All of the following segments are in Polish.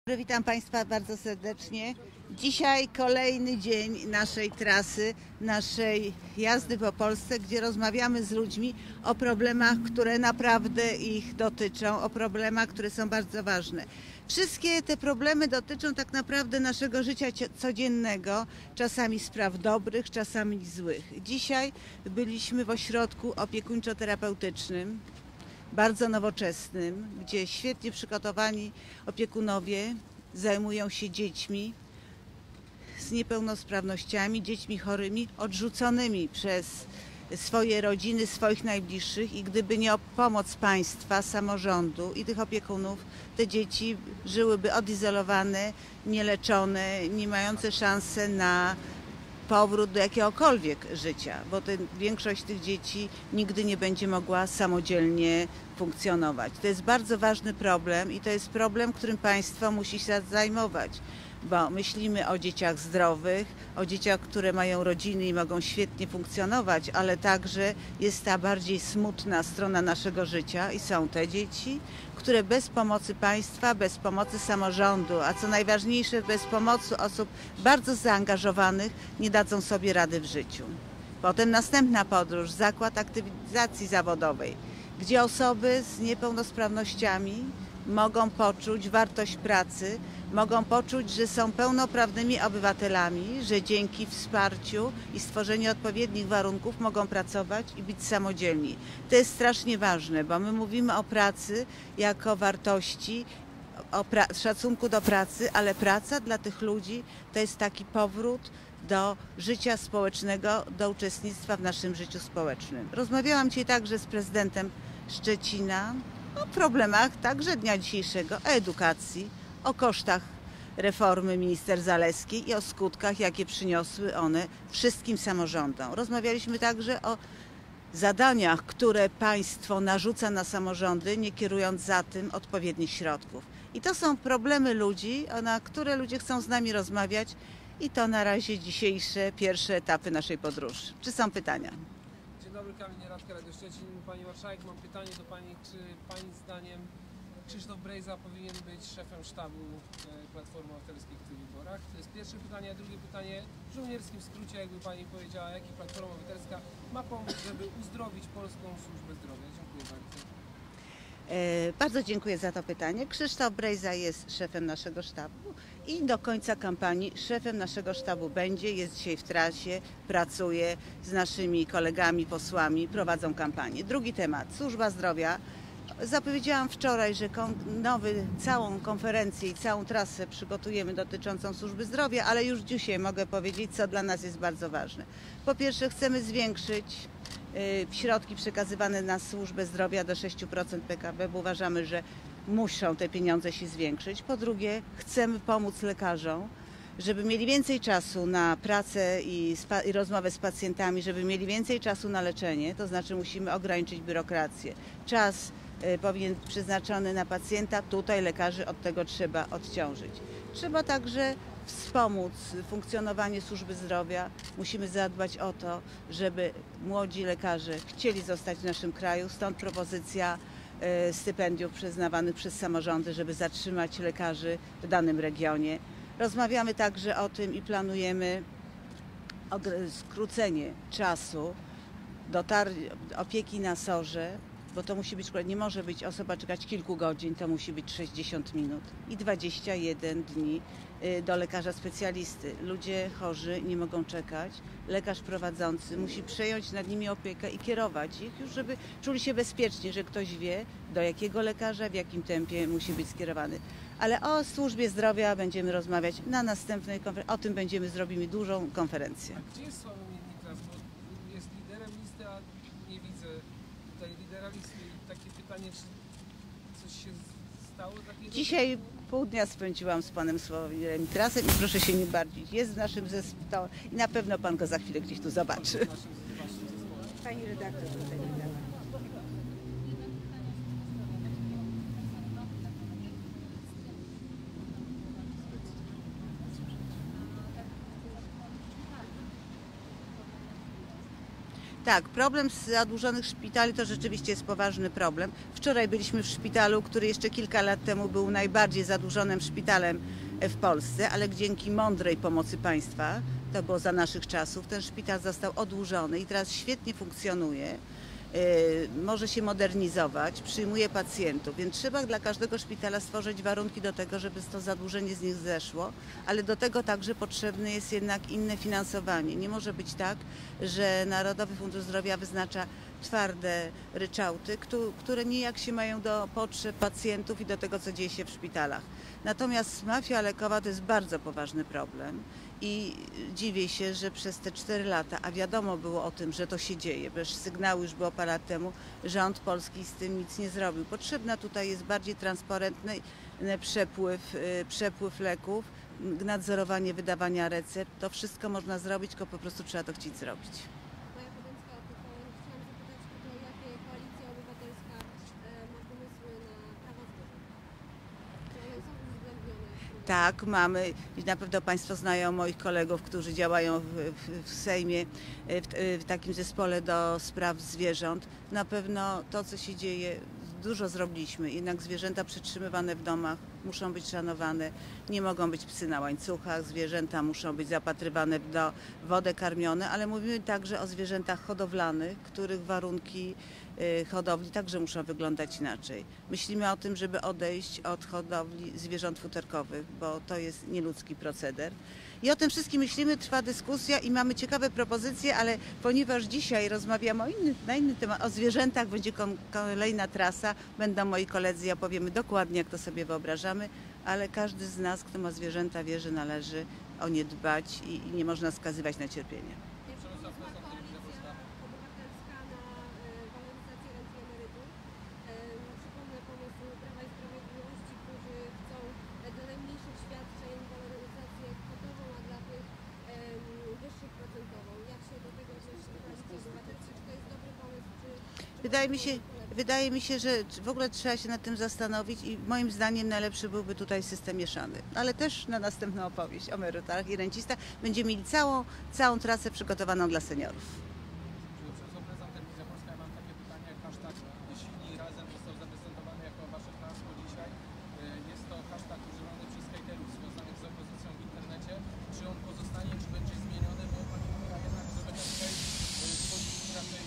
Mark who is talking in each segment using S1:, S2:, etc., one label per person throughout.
S1: Witam Państwa bardzo serdecznie. Dzisiaj kolejny dzień naszej trasy, naszej jazdy po Polsce, gdzie rozmawiamy z ludźmi o problemach, które naprawdę ich dotyczą, o problemach, które są bardzo ważne. Wszystkie te problemy dotyczą tak naprawdę naszego życia codziennego, czasami spraw dobrych, czasami złych. Dzisiaj byliśmy w ośrodku opiekuńczo-terapeutycznym, bardzo nowoczesnym, gdzie świetnie przygotowani opiekunowie zajmują się dziećmi z niepełnosprawnościami, dziećmi chorymi, odrzuconymi przez swoje rodziny, swoich najbliższych i gdyby nie pomoc państwa, samorządu i tych opiekunów, te dzieci żyłyby odizolowane, nieleczone, nie mające szansy na powrót do jakiegokolwiek życia, bo większość tych dzieci nigdy nie będzie mogła samodzielnie funkcjonować. To jest bardzo ważny problem i to jest problem, którym państwo musi się zajmować, bo myślimy o dzieciach zdrowych, o dzieciach, które mają rodziny i mogą świetnie funkcjonować, ale także jest ta bardziej smutna strona naszego życia i są te dzieci, które bez pomocy państwa, bez pomocy samorządu, a co najważniejsze, bez pomocy osób bardzo zaangażowanych nie dadzą sobie rady w życiu. Potem następna podróż, zakład aktywizacji zawodowej, gdzie osoby z niepełnosprawnościami mogą poczuć wartość pracy, mogą poczuć, że są pełnoprawnymi obywatelami, że dzięki wsparciu i stworzeniu odpowiednich warunków mogą pracować i być samodzielni. To jest strasznie ważne, bo my mówimy o pracy jako wartości, o szacunku do pracy, ale praca dla tych ludzi to jest taki powrót do życia społecznego, do uczestnictwa w naszym życiu społecznym. Rozmawiałam dzisiaj także z prezydentem Szczecina o problemach także dnia dzisiejszego, o edukacji, o kosztach reformy minister Zalewskiej i o skutkach, jakie przyniosły one wszystkim samorządom. Rozmawialiśmy także o zadaniach, które państwo narzuca na samorządy, nie kierując za tym odpowiednich środków. I to są problemy ludzi, na które ludzie chcą z nami rozmawiać i to na razie dzisiejsze pierwsze etapy naszej podróży. Czy są pytania?
S2: Dzień dobry, Kamil Nieradka, Radio Szczecin. Pani Marszałek, mam pytanie do Pani, czy Pani zdaniem Krzysztof Brejza powinien być szefem sztabu Platformy Obywatelskiej w tych wyborach? To jest pierwsze pytanie, a drugie pytanie w żołnierskim skrócie, jakby Pani powiedziała, jaki Platforma Obywatelska ma pomóc, żeby uzdrowić polską służbę zdrowia. Dziękuję bardzo.
S1: Bardzo dziękuję za to pytanie. Krzysztof Brejza jest szefem naszego sztabu i do końca kampanii szefem naszego sztabu będzie, jest dzisiaj w trasie, pracuje z naszymi kolegami, posłami, prowadzą kampanię. Drugi temat, służba zdrowia. Zapowiedziałam wczoraj, że całą konferencję i całą trasę przygotujemy dotyczącą służby zdrowia, ale już dzisiaj mogę powiedzieć, co dla nas jest bardzo ważne. Po pierwsze, chcemy zwiększyć środki przekazywane na służbę zdrowia do 6% PKB, bo uważamy, że muszą te pieniądze się zwiększyć. Po drugie, chcemy pomóc lekarzom, żeby mieli więcej czasu na pracę i rozmowę z pacjentami, żeby mieli więcej czasu na leczenie, to znaczy musimy ograniczyć biurokrację. Czas powinien być przeznaczony na pacjenta, tutaj lekarzy od tego trzeba odciążyć. Trzeba także wspomóc funkcjonowanie służby zdrowia. Musimy zadbać o to, żeby młodzi lekarze chcieli zostać w naszym kraju, stąd propozycja stypendiów przyznawanych przez samorządy, żeby zatrzymać lekarzy w danym regionie. Rozmawiamy także o tym i planujemy skrócenie czasu opieki na SOR-ze, bo to musi być, nie może być osoba czekać kilku godzin, to musi być 60 minut i 21 dni do lekarza specjalisty. Ludzie chorzy nie mogą czekać. Lekarz prowadzący musi przejąć nad nimi opiekę i kierować ich już, żeby czuli się bezpiecznie, że ktoś wie, do jakiego lekarza, w jakim tempie musi być skierowany. Ale o służbie zdrowia będziemy rozmawiać na następnej konferencji. O tym zrobimy dużą konferencję.
S2: A gdzie jest Sławomir Nitras? Bo jest liderem listy, a nie widzę tutaj lidera listy. Takie pytanie, czy coś się stało takiego?
S1: Dzisiaj pół dnia spędziłam z panem Sławomirem Nitrasem i proszę się nie martwić. Jest w naszym zespole i na pewno pan go za chwilę gdzieś tu zobaczy. Pani redaktor tutaj. Tak, problem z zadłużonych szpitali to rzeczywiście jest poważny problem. Wczoraj byliśmy w szpitalu, który jeszcze kilka lat temu był najbardziej zadłużonym szpitalem w Polsce, ale dzięki mądrej pomocy państwa, to było za naszych czasów, ten szpital został odłużony i teraz świetnie funkcjonuje. Może się modernizować, przyjmuje pacjentów, więc trzeba dla każdego szpitala stworzyć warunki do tego, żeby to zadłużenie z nich zeszło, ale do tego także potrzebne jest jednak inne finansowanie. Nie może być tak, że Narodowy Fundusz Zdrowia wyznacza twarde ryczałty, które nijak się mają do potrzeb pacjentów i do tego, co dzieje się w szpitalach. Natomiast mafia lekowa to jest bardzo poważny problem. I dziwię się, że przez te 4 lata, a wiadomo było o tym, że to się dzieje, bo już sygnały już było parę lat temu, rząd polski z tym nic nie zrobił. Potrzebna tutaj jest bardziej transparentny przepływ leków, nadzorowanie wydawania recept. To wszystko można zrobić, tylko po prostu trzeba to chcieć zrobić.
S3: Maja Podemska, tylko chciałam zapytać tutaj, jakie Koalicja Obywatelska ma pomysły na prawa zwierząt? Czy one są uwzględnione?
S1: Tak, mamy i na pewno Państwo znają moich kolegów, którzy działają w Sejmie, w takim zespole do spraw zwierząt. Na pewno to, co się dzieje, dużo zrobiliśmy, jednak zwierzęta przetrzymywane w domach muszą być szanowane, nie mogą być psy na łańcuchach, zwierzęta muszą być zapatrywane w wodę karmione, ale mówimy także o zwierzętach hodowlanych, których warunki hodowli także muszą wyglądać inaczej. Myślimy o tym, żeby odejść od hodowli zwierząt futerkowych, bo to jest nieludzki proceder. I o tym wszystkim myślimy, trwa dyskusja i mamy ciekawe propozycje, ale ponieważ dzisiaj rozmawiamy na inny temat, o zwierzętach, będzie kolejna trasa, będą moi koledzy, opowiemy dokładnie, jak to sobie wyobrażamy, ale każdy z nas, kto ma zwierzęta, wie, że należy o nie dbać i nie można skazywać na cierpienie.
S3: Jaki pomysł ma Koalicja Obywatelska na waloryzację rent i emerytur? Przypomnę pomysł Prawa i Sprawiedliwości, którzy chcą dla najmniejszych świadczeń waloryzację kwotową, a dla tych wyższych procentową. Jak się do tego odnosi Koalicja Obywatelska? Czy to jest dobry pomysł?
S1: Wydaje mi się, że w ogóle trzeba się nad tym zastanowić i moim zdaniem najlepszy byłby tutaj system mieszany. Ale też na następną opowieść o emerytach i rencistach będziemy mieli całą trasę przygotowaną dla seniorów.
S4: Przez obrazem Telewizja Polska ja mam takie pytanie, hashtag Silni Razem został zaprezentowany jako wasze hasło dzisiaj. Jest to hashtag używany przez hejterów związanych z opozycją w internecie. Czy on pozostanie, czy będzie zmieniony, bo pani mówi jednak, że będzie tutaj wchodzić raczej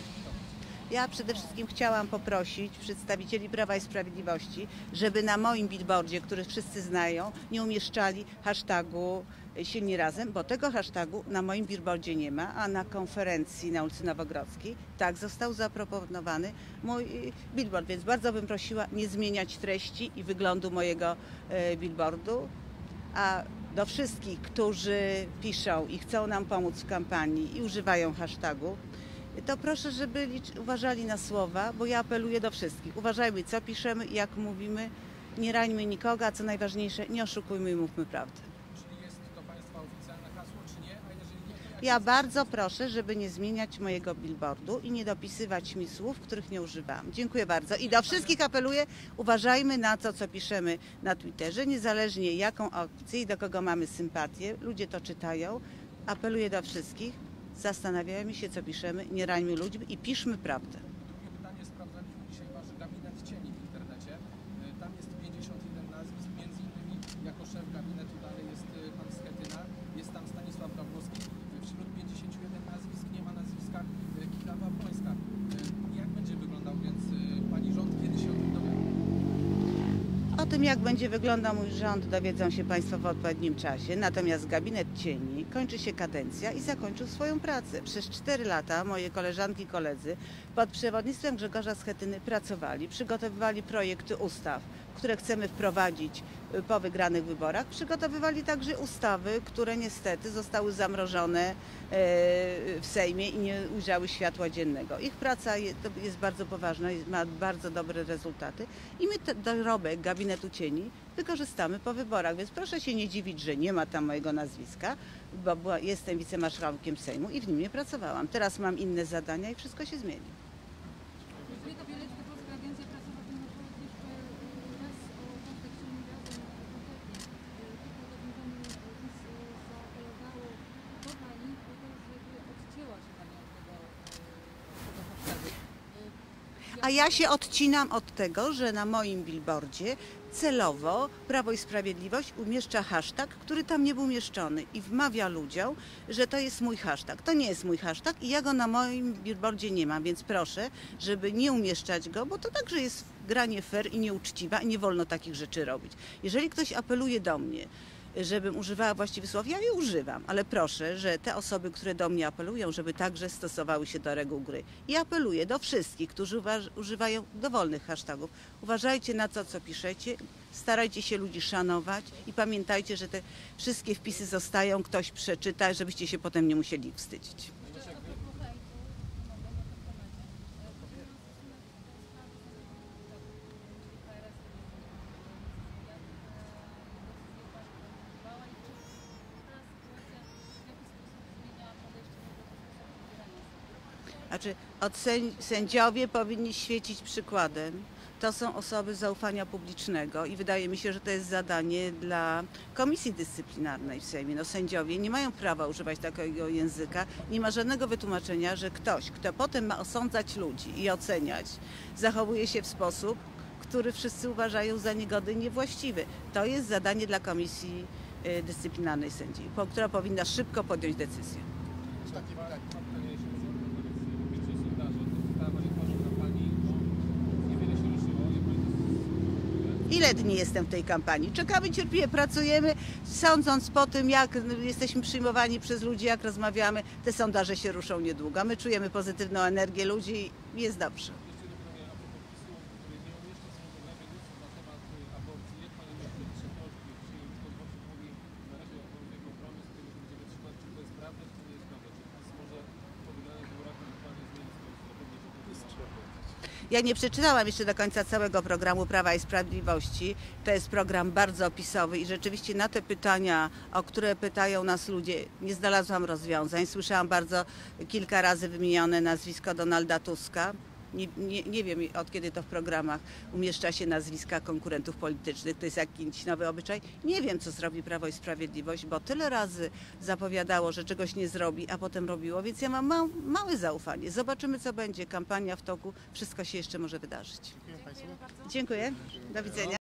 S1: Ja przede wszystkim chciałam poprosić przedstawicieli Prawa i Sprawiedliwości, żeby na moim billboardzie, który wszyscy znają, nie umieszczali hashtagu Silni Razem, bo tego hashtagu na moim billboardzie nie ma, a na konferencji na ulicy Nowogrodzkiej tak został zaproponowany mój billboard, więc bardzo bym prosiła nie zmieniać treści i wyglądu mojego billboardu, a do wszystkich, którzy piszą i chcą nam pomóc w kampanii i używają hashtagu, to proszę, żeby uważali na słowa, bo ja apeluję do wszystkich. Uważajmy, co piszemy i jak mówimy, nie rańmy nikogo, a co najważniejsze, nie oszukujmy i mówmy prawdę.
S4: Czyli jest to państwa oficjalne hasło, czy nie? A jeżeli nie, to jak
S1: Ja bardzo proszę, żeby nie zmieniać mojego billboardu i nie dopisywać mi słów, których nie używam. Dziękuję bardzo. I do wszystkich apeluję, uważajmy na to, co piszemy na Twitterze, niezależnie jaką opcję i do kogo mamy sympatię. Ludzie to czytają. Apeluję do wszystkich. Zastanawiajmy się, co piszemy, nie rańmy ludzi i piszmy prawdę.
S4: Drugie pytanie, sprawdzaliśmy dzisiaj wasz gabinet cieni w internecie. Tam jest 51 nazwisk, między innymi jako szef gabinetu dalej jest pan Schetyna, jest tam Stanisław Gawłowski. Wśród 51 nazwisk nie ma nazwiska Kidawa Błońska. Jak będzie wyglądał więc pani rząd, kiedy się o tym dowiemy?
S1: O tym, jak będzie wyglądał mój rząd, dowiedzą się Państwo w odpowiednim czasie. Natomiast gabinet cieni, kończy się kadencja i zakończył swoją pracę. Przez 4 lata moje koleżanki i koledzy pod przewodnictwem Grzegorza Schetyny pracowali, przygotowywali projekty ustaw, które chcemy wprowadzić po wygranych wyborach. Przygotowywali także ustawy, które niestety zostały zamrożone w Sejmie i nie ujrzały światła dziennego. Ich praca jest bardzo poważna, ma bardzo dobre rezultaty i my ten dorobek gabinetu cieni wykorzystamy po wyborach, więc proszę się nie dziwić, że nie ma tam mojego nazwiska, bo jestem wicemarszałkiem Sejmu i w nim nie pracowałam. Teraz mam inne zadania i wszystko się zmieni.
S5: Zbiega Bielecka, Polska Agencja Prasowa, to może powiedzieć jeszcze raz o hashtag Silni Razem konkretnie. Kilka godzin temu PiS zaapelowało do Pani o to, żeby odcięła się Pani od tego
S1: A ja się odcinam od tego, że na moim billboardzie celowo Prawo i Sprawiedliwość umieszcza hashtag, który tam nie był umieszczony i wmawia ludziom, że to jest mój hashtag. To nie jest mój hashtag i ja go na moim billboardzie nie mam, więc proszę, żeby nie umieszczać go, bo to także jest granie fair i nieuczciwa i nie wolno takich rzeczy robić. Jeżeli ktoś apeluje do mnie, żebym używała właściwych słów, ja je używam, ale proszę, że te osoby, które do mnie apelują, żeby także stosowały się do reguł gry. I apeluję do wszystkich, którzy używają dowolnych hashtagów. Uważajcie na to, co piszecie, starajcie się ludzi szanować i pamiętajcie, że te wszystkie wpisy zostają, ktoś przeczyta, żebyście się potem nie musieli wstydzić. Znaczy, sędziowie powinni świecić przykładem. To są osoby zaufania publicznego i wydaje mi się, że to jest zadanie dla Komisji Dyscyplinarnej w Sejmie. No, sędziowie nie mają prawa używać takiego języka. Nie ma żadnego wytłumaczenia, że ktoś, kto potem ma osądzać ludzi i oceniać, zachowuje się w sposób, który wszyscy uważają za niegodny i niewłaściwy. To jest zadanie dla Komisji Dyscyplinarnej sędzi, która powinna szybko podjąć decyzję. Ile dni jestem w tej kampanii? Czekamy cierpliwie, pracujemy, sądząc po tym, jak jesteśmy przyjmowani przez ludzi, jak rozmawiamy, te sondaże się ruszą niedługo. My czujemy pozytywną energię ludzi i jest dobrze. Ja nie przeczytałam jeszcze do końca całego programu Prawa i Sprawiedliwości. To jest program bardzo opisowy i rzeczywiście na te pytania, o które pytają nas ludzie, nie znalazłam rozwiązań. Słyszałam kilka razy wymienione nazwisko Donalda Tuska. Nie wiem, od kiedy to w programach umieszcza się nazwiska konkurentów politycznych. To jest jakiś nowy obyczaj. Nie wiem, co zrobi Prawo i Sprawiedliwość, bo tyle razy zapowiadało, że czegoś nie zrobi, a potem robiło, więc ja mam małe zaufanie. Zobaczymy, co będzie. Kampania w toku. Wszystko się jeszcze może wydarzyć. Dziękuję. Do widzenia.